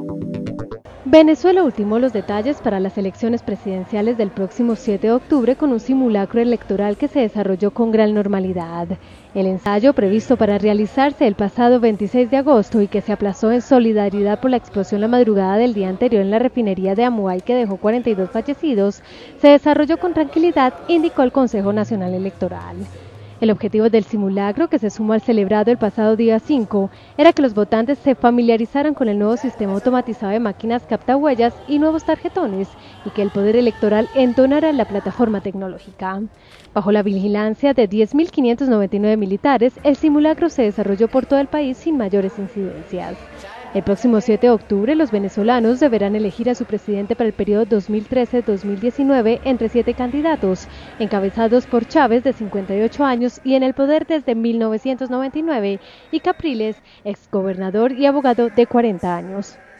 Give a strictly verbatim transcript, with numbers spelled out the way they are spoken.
Venezuela ultimó los detalles para las elecciones presidenciales del próximo siete de octubre con un simulacro electoral que se desarrolló con gran normalidad. El ensayo, previsto para realizarse el pasado veintiséis de agosto y que se aplazó en solidaridad por la explosión la madrugada del día anterior en la refinería de Amuay que dejó cuarenta y dos fallecidos, se desarrolló con tranquilidad, indicó el Consejo Nacional Electoral. El objetivo del simulacro, que se suma al celebrado el pasado día cinco, era que los votantes se familiarizaran con el nuevo sistema automatizado de máquinas captahuellas y nuevos tarjetones, y que el Poder Electoral entonara en la plataforma tecnológica. Bajo la vigilancia de diez mil quinientos noventa y nueve militares, el simulacro se desarrolló por todo el país sin mayores incidencias. El próximo siete de octubre, los venezolanos deberán elegir a su presidente para el periodo dos mil trece a dos mil diecinueve entre siete candidatos, encabezados por Chávez, de cincuenta y ocho años y en el poder desde mil novecientos noventa y nueve, y Capriles, exgobernador y abogado, de cuarenta años.